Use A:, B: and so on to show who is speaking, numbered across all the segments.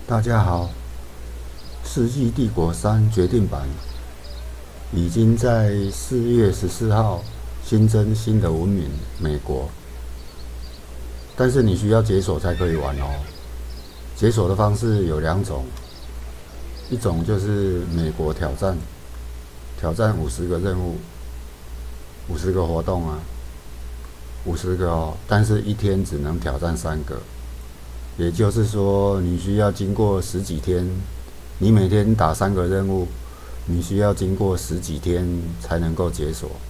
A: 大家好，《世纪帝国3》决定版已经在4月14号新增新的文明——美国，但是你需要解锁才可以玩哦。解锁的方式有2种，一种就是美国挑战50个任务，50个活动啊，50个哦，但是一天只能挑战3个。也就是说，你需要经过10几天，你每天打3个任务，你需要经过10几天才能够解锁。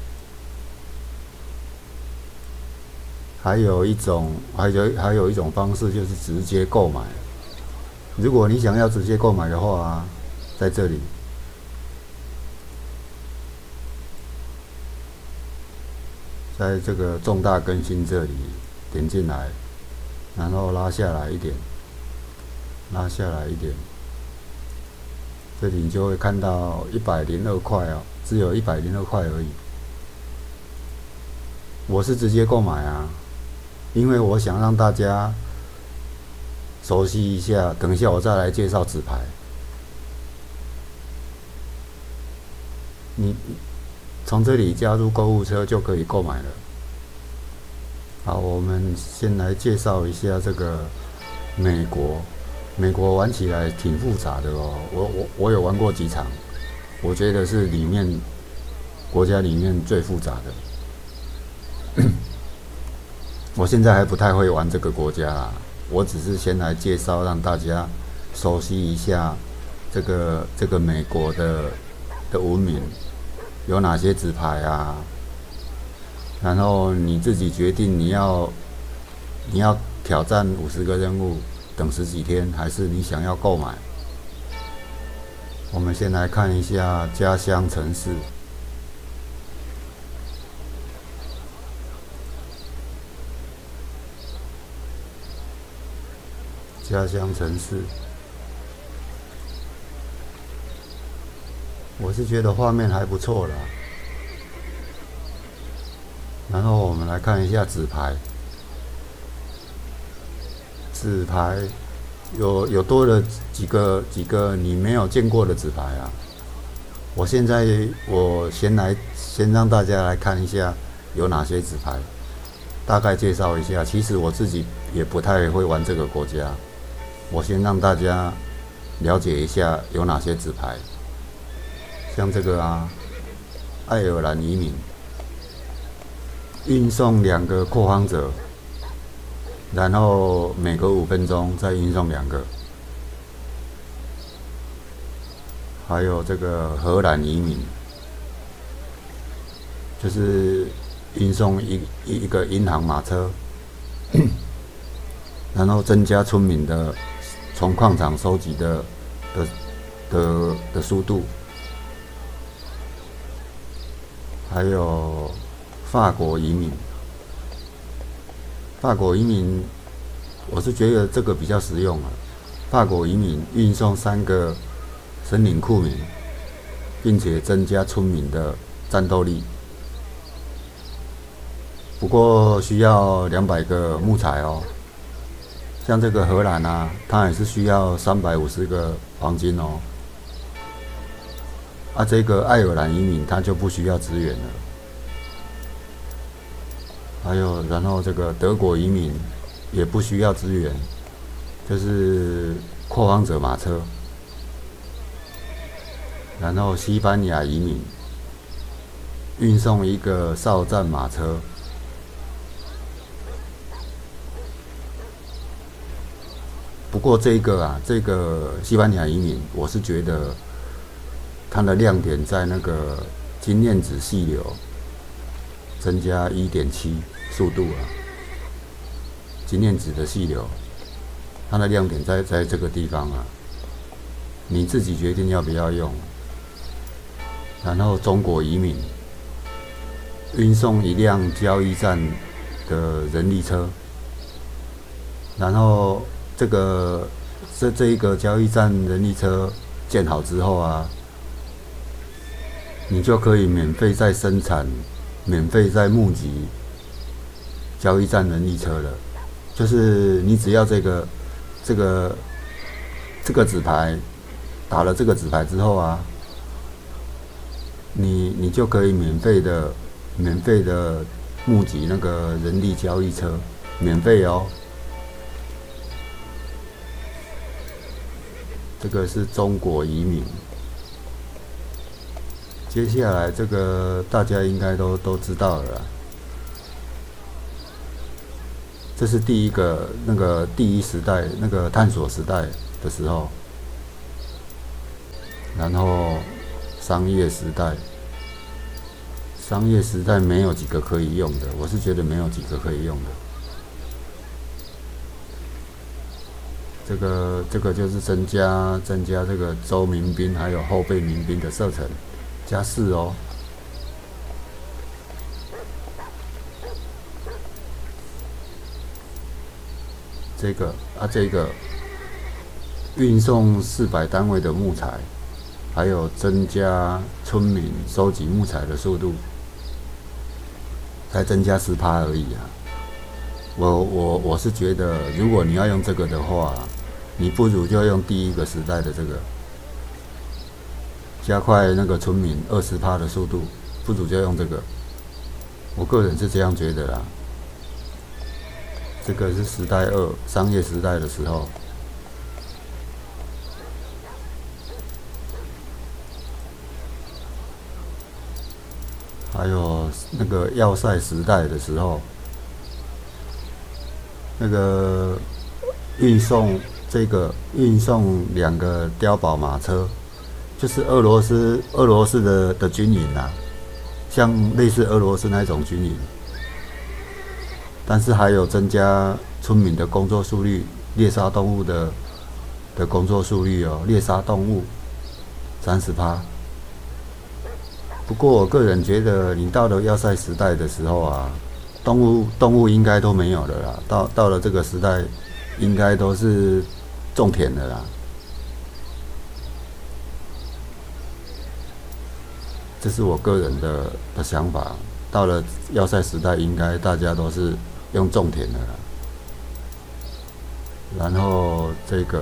A: 还有一种方式就是直接购买。如果你想要直接购买的话，在这里，在这个重大更新这里点进来。然后拉下来一点，这里你就会看到102块哦，只有102块而已。我是直接购买啊，因为我想让大家熟悉一下，等一下我再来介绍纸牌。你从这里加入购物车就可以购买了。好，我们先来介绍一下这个美国。美国玩起来挺复杂的哦，我有玩过几场，我觉得是国家里面最复杂的。我现在还不太会玩这个国家啦，我只是先来介绍，让大家熟悉一下这个美国的文明有哪些纸牌啊。然后你自己决定你要挑战50个任务，等10几天，还是你想要购买。我们先来看一下家乡城市。家乡城市，我是觉得画面还不错啦。然后我们来看一下纸牌，有多了几个你没有见过的纸牌啊。我先让大家来看一下有哪些纸牌，大概介绍一下。其实我自己也不太会玩这个国家，我先让大家了解一下有哪些纸牌。像这个爱尔兰移民。运送2个拓荒者，然后每隔5分钟再运送2个。还有这个荷兰移民，就是运送一个银行马车，然后增加村民的从矿场收集的速度。还有法国移民，我是觉得这个比较实用啊。法国移民运送3个森林库民，并且增加村民的战斗力。不过需要200个木材哦。像这个荷兰它也是需要350个黄金哦。这个爱尔兰移民它就不需要支援了。然后这个德国移民也不需要支援，就是拓荒者马车。然后西班牙移民运送一个哨战马车。不过这个西班牙移民，我是觉得它的亮点在那个经验值细流增加1.7速度经验值的细流，它的亮点在这个地方你自己决定要不要用。然后中国移民运送1辆交易站的人力车，然后这一个交易站人力车建好之后你就可以免费再生产、免费再募集交易站人力车了。就是你只要这个这个纸牌打了这个纸牌之后啊，你就可以免费的募集那个人力交易车，免费哦。这个是中国移民。接下来这个大家应该都知道了啦，这是第一个那个第一时代那个探索时代的时候，然后商业时代。商业时代没有几个可以用的，我是觉得没有几个可以用的。这个就是增加这个周民兵还有后备民兵的射程，加4哦。这个运送400单位的木材，还有增加村民收集木材的速度。才增加10%而已啊！我是觉得，如果你要用这个的话，你不如就用第一个时代的这个，加快那个村民20%的速度，不如就用这个。我个人是这样觉得啦。这个是时代2，商业时代的时候。还有那个要塞时代的时候，那个运送2个碉堡马车，就是俄罗斯的军营啊，像类似俄罗斯那种军营，但是还有增加村民的工作速率，猎杀动物的工作速率哦，猎杀动物30%。不过我个人觉得，你到了要塞时代的时候啊，动物应该都没有了啦。到了这个时代，应该都是种田的啦。这是我个人的想法。到了要塞时代，应该大家都是用种田的啦。然后这个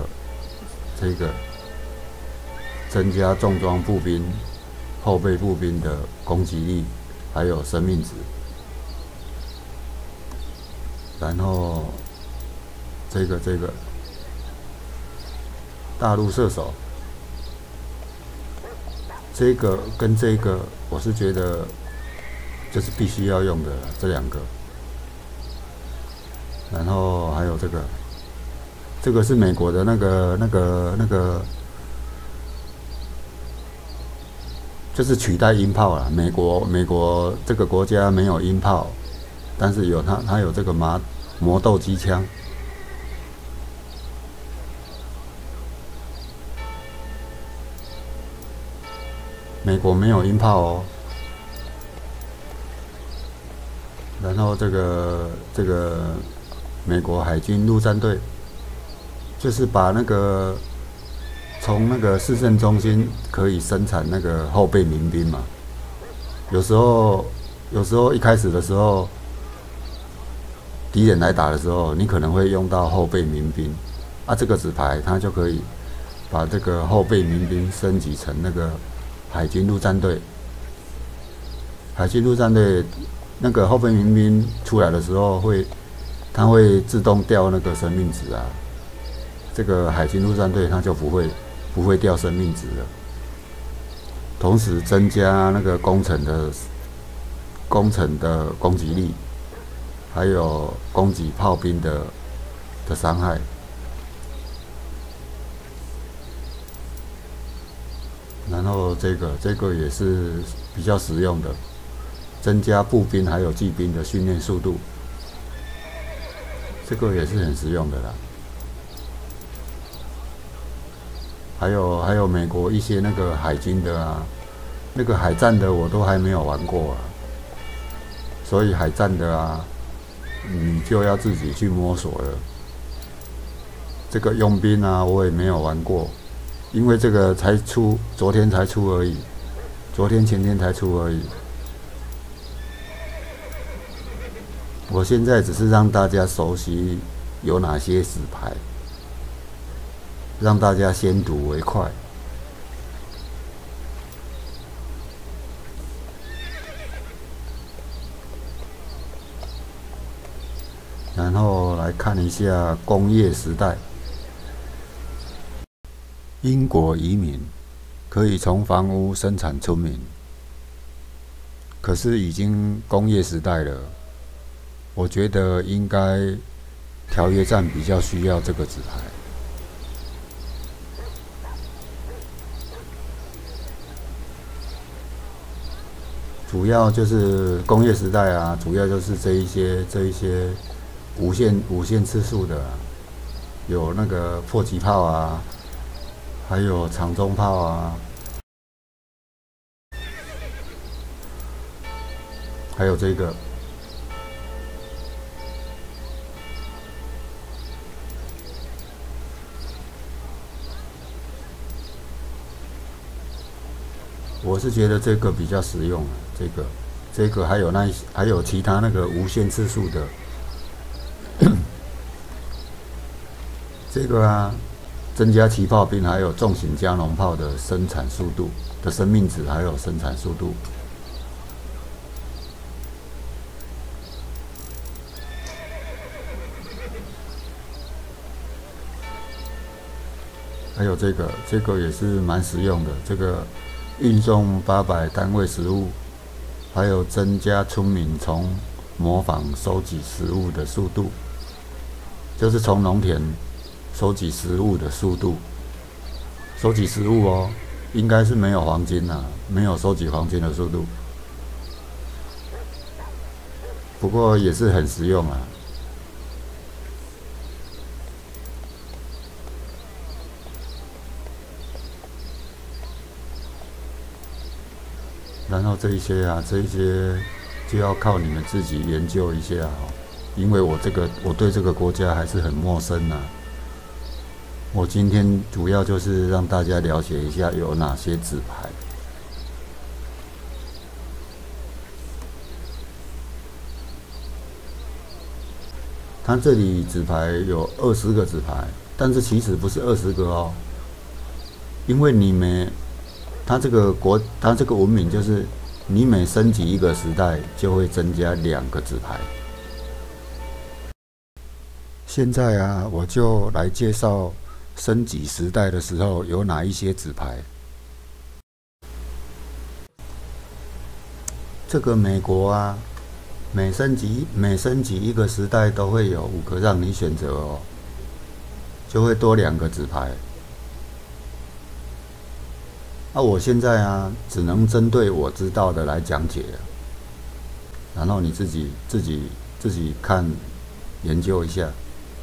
A: 增加重装步兵。后备步兵的攻击力，还有生命值。然后这个大陆射手，这个跟这个，我是觉得就是必须要用的这2个。然后还有这个是美国的那个。就是取代鹰炮啦。美国这个国家没有鹰炮，但是它有这个魔斗机枪。美国没有鹰炮哦。然后这个美国海军陆战队，就是把那个。从那个市政中心可以生产那个后备民兵嘛。有时候一开始的时候，敌人来打的时候，你可能会用到后备民兵啊。这个纸牌它就可以把这个后备民兵升级成那个海军陆战队。海军陆战队那个后备民兵出来的时候它会自动掉那个生命值啊。这个海军陆战队它就不会掉生命值了，同时增加那个工程的攻击力，还有攻击炮兵的伤害。然后这个也是比较实用的，增加步兵还有骑兵的训练速度，这个也是很实用的啦。还有美国一些那个海军的啊，那个海战的我都还没有玩过啊，所以海战的啊，你就要自己去摸索了。这个佣兵啊，我也没有玩过，因为这个才出，昨天才出而已，前天才出而已。我现在只是让大家熟悉有哪些死牌。 让大家先睹为快。然后来看一下工业时代，英国移民可以从房屋生产村民，可是已经工业时代了，我觉得应该条约站比较需要这个纸牌。主要就是工业时代啊，主要就是这一些无限次数的啊，有那个迫击炮啊，还有长中炮啊，还有这个。我是觉得这个比较实用啊，这个还有其他那个无限次数的，这个啊，增加起炮兵还有重型加农炮的生产速度的生命值，还有生产速度。还有这个也是蛮实用的，这个运送800单位食物，还有增加村民从模仿收集食物的速度，就是从农田收集食物的速度。收集食物哦，应该是没有黄金啊，没有收集黄金的速度，不过也是很实用啊。然后这一些就要靠你们自己研究一下哦，因为我对这个国家还是很陌生啊。我今天主要就是让大家了解一下有哪些纸牌。它这里纸牌有20个纸牌，但是其实不是20个哦，因为它这个文明就是你每升级一个时代，就会增加2个纸牌。现在啊，我就来介绍升级时代的时候有哪一些纸牌。这个美国啊，每升级一个时代都会有5个让你选择哦，就会多2个纸牌。我现在啊，只能针对我知道的来讲解，然后你自己看研究一下。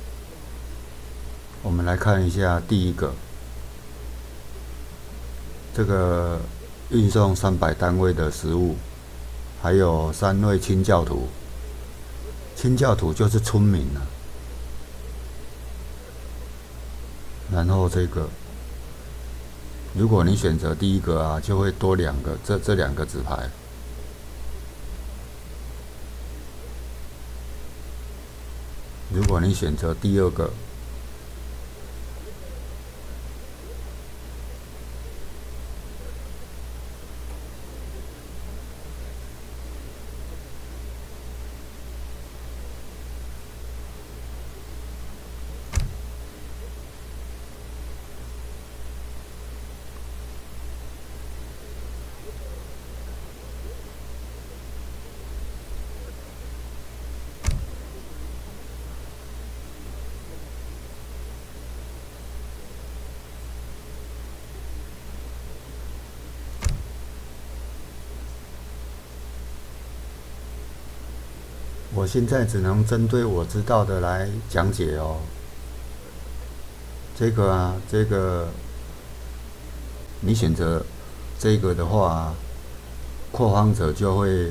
A: 我们来看一下第一个，这个运送300单位的食物，还有3位清教徒。清教徒就是村民啊。然后这个。如果你选择第一个啊，就会多2个，这2个纸牌。如果你选择第2个，我现在只能针对我知道的来讲解哦。这个你选择这个的话，拓荒者就会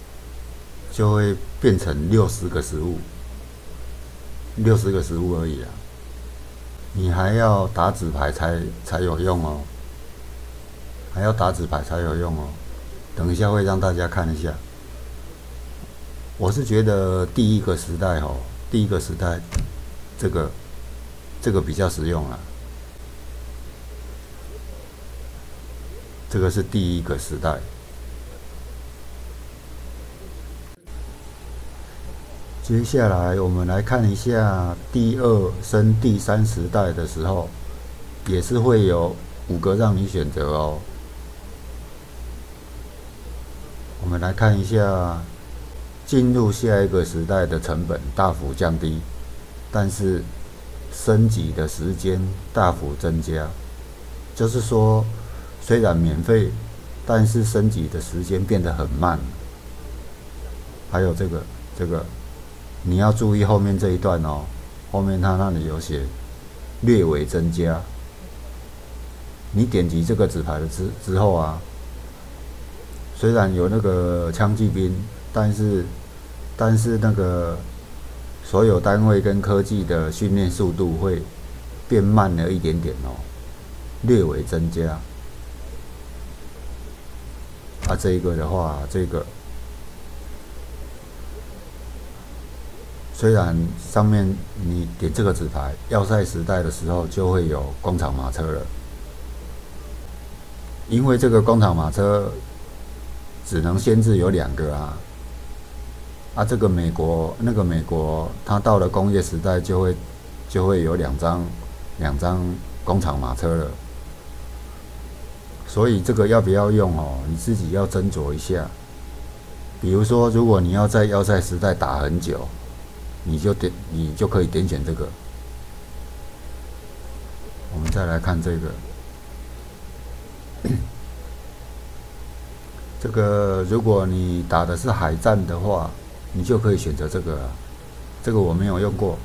A: 变成60个食物，60个食物而已啊。你还要打纸牌才有用哦，还要打纸牌才有用哦。等一下会让大家看一下。我是觉得第一个时代这个比较实用啊。 这个是第一个时代。接下来我们来看一下第二升第三时代的时候，也是会有5个让你选择哦。我们来看一下，进入下一个时代的成本大幅降低，但是升级的时间大幅增加。就是说，虽然免费，但是升级的时间变得很慢。还有这个，你要注意后面这一段哦，后面它那里有写略微增加。你点击这个纸牌的之后啊，虽然有那个枪骑兵，但是那个所有单位跟科技的训练速度会变慢了一点点哦，略微增加。这一个的话，虽然上面你点这个纸牌，要塞时代的时候就会有工厂马车了，因为这个工厂马车只能限制有2个啊。这个美国它到了工业时代就会有两张工厂马车了。所以这个要不要用哦，你自己要斟酌一下。比如说，如果你要在要塞时代打很久，你就可以点选这个。我们再来看这个，这个如果你打的是海战的话，你就可以选择这个了。这个我没有用过。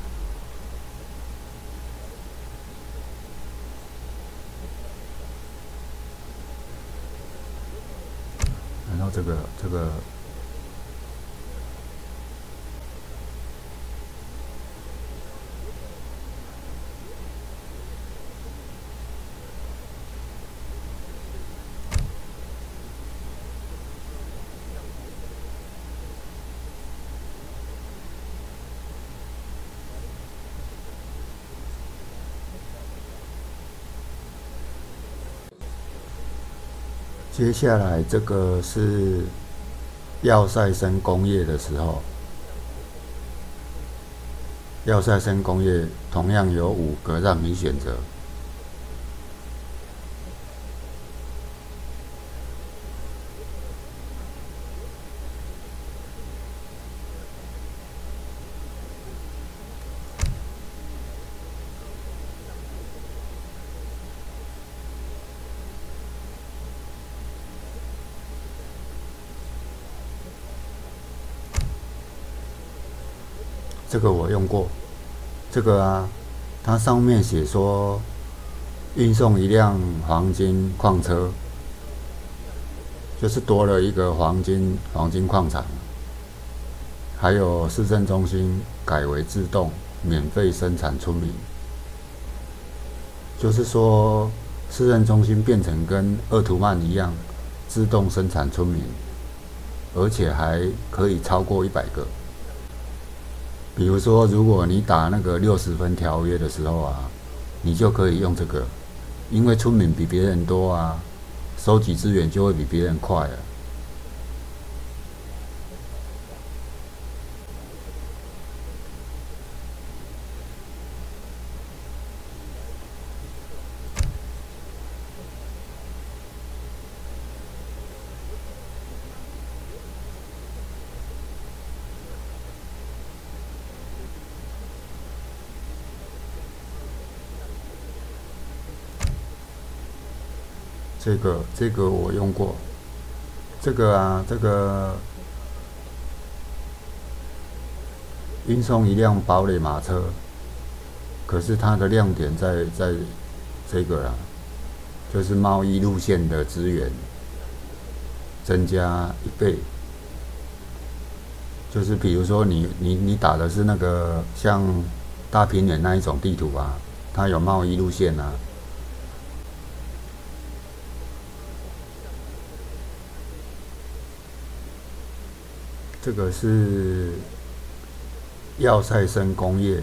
A: 然后这个接下来这个是要塞生工业的时候，要塞生工业同样有5个让你选择。这个我用过，这个啊，它上面写说运送一辆黄金矿车，就是多了一个黄金矿场，还有市政中心改为自动免费生产村民，就是说市政中心变成跟鄂图曼一样自动生产村民，而且还可以超过100个。比如说，如果你打那个60分条约的时候啊，你就可以用这个，因为村民比别人多啊，收集资源就会比别人快啊。这个我用过，这个运送一辆堡垒马车，可是它的亮点在这个啦，就是贸易路线的资源增加1倍。就是比如说你打的是那个像大平原那一种地图啊，它有贸易路线啊。这个是要塞生工业，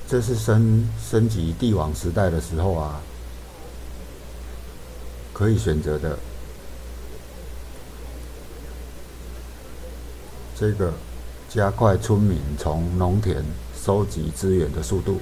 A: 这是升级帝王时代的时候啊，可以选择的。这个加快村民从农田收集资源的速度。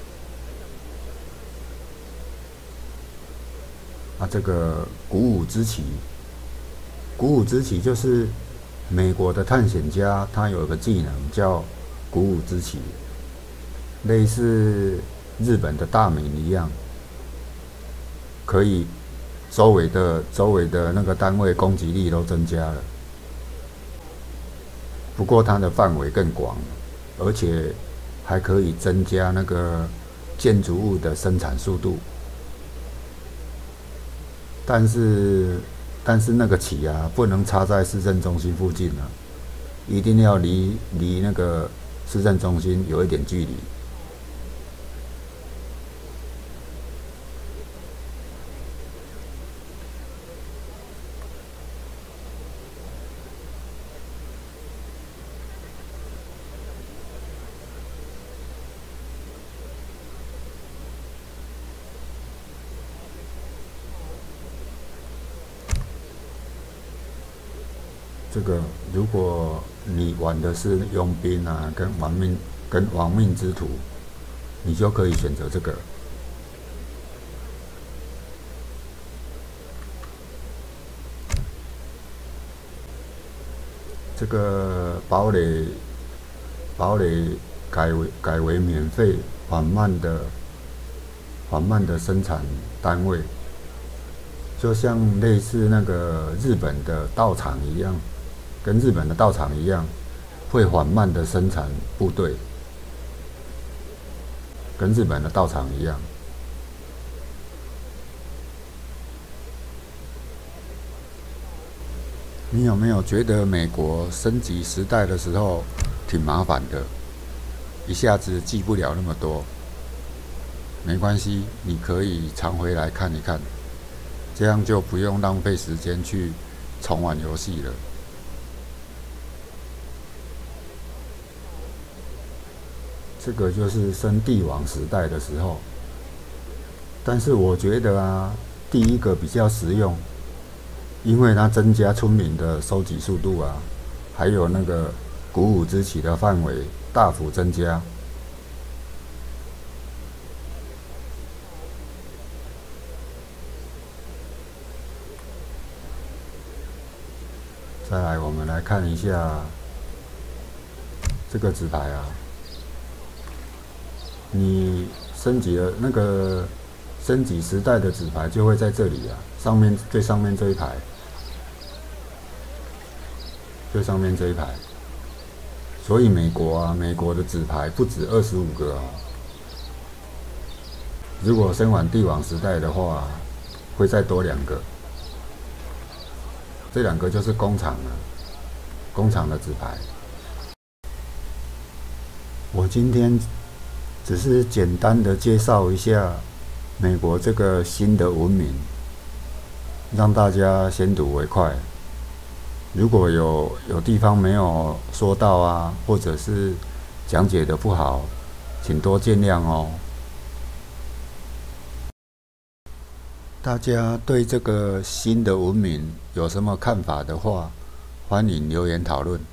A: 这个鼓舞之旗，鼓舞之旗就是美国的探险家，他有一个技能叫鼓舞之旗，类似日本的大名一样，可以周围的那个单位攻击力都增加了。不过它的范围更广，而且还可以增加那个建筑物的生产速度。但是那个旗啊，不能插在市政中心附近啊，一定要离那个市政中心有一点距离。这个，如果你玩的是佣兵啊，跟亡命之徒，你就可以选择这个。这个堡垒改为免费缓慢的生产单位，就像类似那个日本的道场一样。跟日本的道场一样，会缓慢的生产部队，跟日本的道场一样。你有没有觉得美国升级时代的时候挺麻烦的？一下子记不了那么多。没关系，你可以常回来看一看，这样就不用浪费时间去重玩游戏了。这个就是升帝王时代的时候，但是我觉得啊，第一个比较实用，因为它增加村民的收集速度啊，还有那个鼓舞之旗的范围大幅增加。再来，我们来看一下这个纸牌啊。你升级了那个升级时代的纸牌就会在这里啊，最上面这一排，最上面这一排。所以美国的纸牌不止25个哦。如果升完帝王时代的话，会再多2个。这2个就是工厂的纸牌。我今天只是简单的介绍一下美国这个新的文明，让大家先睹为快。如果有地方没有说到啊，或者是讲解的不好，请多见谅哦。大家对这个新的文明有什么看法的话，欢迎留言讨论。